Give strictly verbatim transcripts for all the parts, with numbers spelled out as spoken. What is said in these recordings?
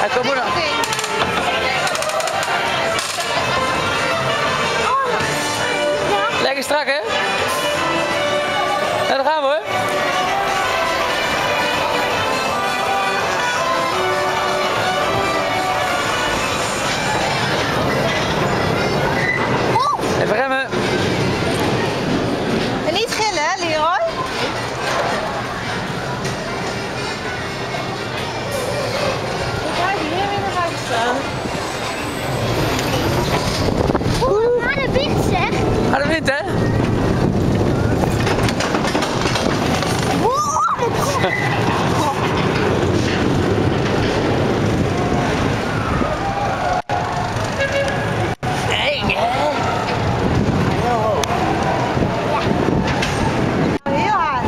Hij komt moeder. Lekker strak, hè? Ja, daar gaan we, hoor. Even remmen. En niet gillen, hè, Leroy? Ik ga hier weer naar buiten staan. Oeh, harde wind, zeg. Harde wind, hè? Heel hard.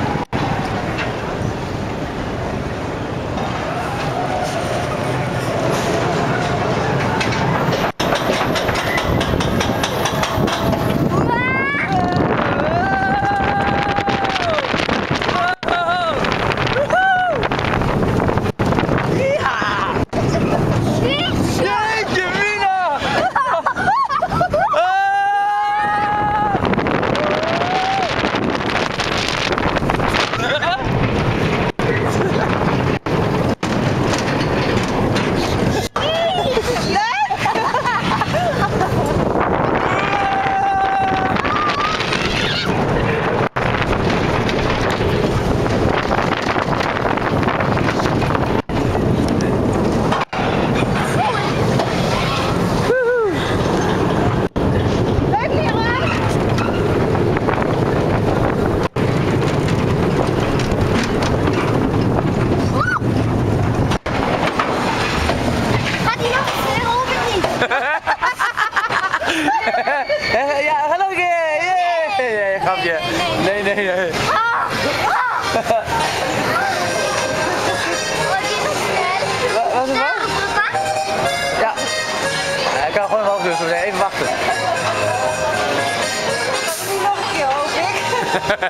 Ja, ga nog een keer! Yeah. Grapje. Nee, nee, nee. Wat is het nou? Ja. Ik kan gewoon nog doen, zo even wachten. Niet nog een keer, hoop ik.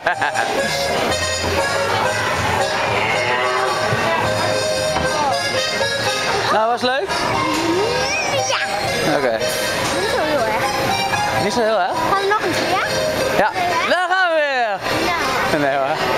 Nou, was het leuk? Ja. Oké. Okay. Niet zo heel erg. Niet zo heel erg? Gaan we nog een keer? Ja. Daar gaan we weer! Nou. Nee hoor.